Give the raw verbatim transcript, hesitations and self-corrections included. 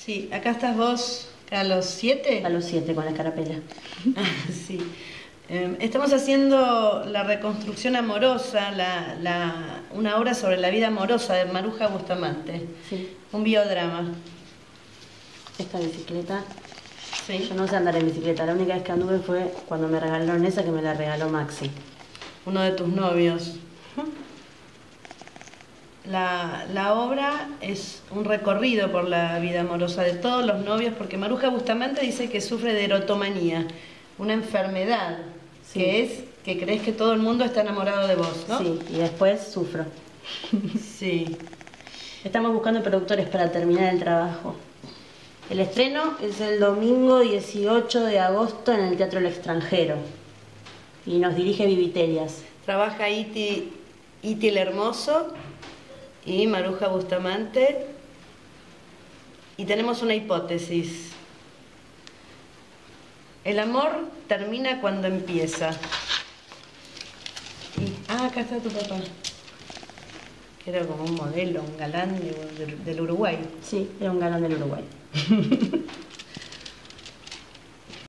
Sí, acá estás vos a los siete. A los siete con la escarapela. Sí. Eh, estamos haciendo la reconstrucción amorosa, la, la, una obra sobre la vida amorosa de Maruja Bustamante. Sí. Un biodrama. Esta bicicleta. Sí. Yo no sé andar en bicicleta. La única vez que anduve fue cuando me regalaron esa, que me la regaló Maxi. Uno de tus novios. La, la obra es un recorrido por la vida amorosa de todos los novios, porque Maruja Bustamante dice que sufre de erotomanía, una enfermedad, sí. que es que crees que todo el mundo está enamorado de vos, ¿no? Sí, y después sufro. Sí. Estamos buscando productores para terminar el trabajo. El estreno es el domingo dieciocho de agosto en el Teatro El Extranjero. Y nos dirige Vivitelias. Trabaja Iti, Iti el Hermoso y Maruja Bustamante. Y tenemos una hipótesis. El amor termina cuando empieza. Y, ah, acá está tu papá. Que era como un modelo, un galán de, de, del Uruguay. Sí, era un galán del Uruguay.